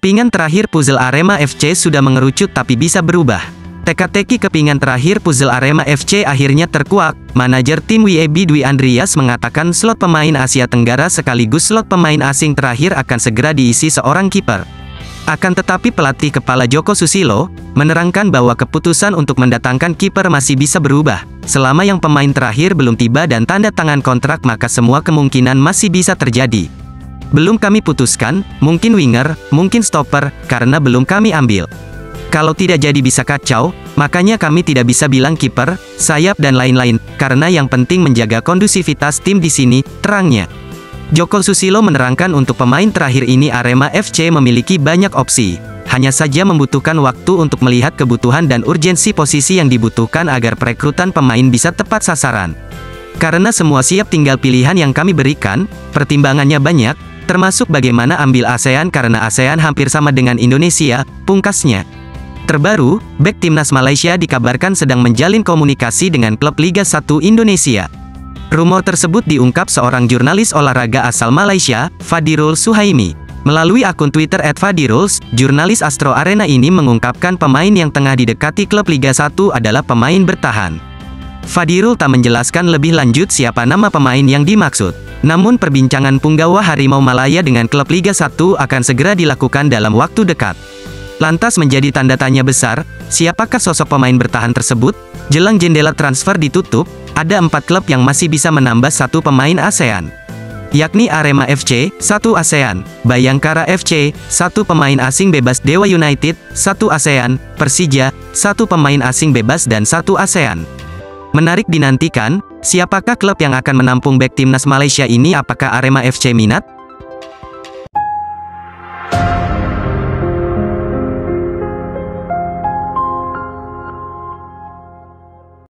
Kepingan terakhir puzzle Arema FC sudah mengerucut tapi bisa berubah. Teka-teki kepingan terakhir puzzle Arema FC akhirnya terkuak. Manajer tim WAB Dwi Andreas mengatakan slot pemain Asia Tenggara sekaligus slot pemain asing terakhir akan segera diisi seorang kiper. Akan tetapi pelatih kepala Joko Susilo menerangkan bahwa keputusan untuk mendatangkan kiper masih bisa berubah. Selama yang pemain terakhir belum tiba dan tanda tangan kontrak, maka semua kemungkinan masih bisa terjadi. Belum kami putuskan, mungkin winger, mungkin stopper, karena belum kami ambil. Kalau tidak jadi bisa kacau, makanya kami tidak bisa bilang kiper, sayap dan lain-lain, karena yang penting menjaga kondusivitas tim di sini, terangnya. Joko Susilo menerangkan untuk pemain terakhir ini Arema FC memiliki banyak opsi. Hanya saja membutuhkan waktu untuk melihat kebutuhan dan urgensi posisi yang dibutuhkan agar perekrutan pemain bisa tepat sasaran. Karena semua siap, tinggal pilihan yang kami berikan, pertimbangannya banyak, termasuk bagaimana ambil ASEAN karena ASEAN hampir sama dengan Indonesia, pungkasnya. Terbaru, bek timnas Malaysia dikabarkan sedang menjalin komunikasi dengan klub Liga 1 Indonesia. Rumor tersebut diungkap seorang jurnalis olahraga asal Malaysia, Fadirul Suhaimi. Melalui akun Twitter @Fadiruls, jurnalis Astro Arena ini mengungkapkan pemain yang tengah didekati klub Liga 1 adalah pemain bertahan. Fadirul tak menjelaskan lebih lanjut siapa nama pemain yang dimaksud. Namun perbincangan punggawa Harimau Malaya dengan klub Liga 1 akan segera dilakukan dalam waktu dekat. Lantas menjadi tanda tanya besar, siapakah sosok pemain bertahan tersebut? Jelang jendela transfer ditutup, ada 4 klub yang masih bisa menambah 1 pemain ASEAN. Yakni Arema FC, 1 ASEAN, Bayangkara FC, 1 pemain asing bebas, Dewa United, 1 ASEAN, Persija, 1 pemain asing bebas dan 1 ASEAN. Menarik dinantikan, siapakah klub yang akan menampung bek timnas Malaysia ini? Apakah Arema FC minat?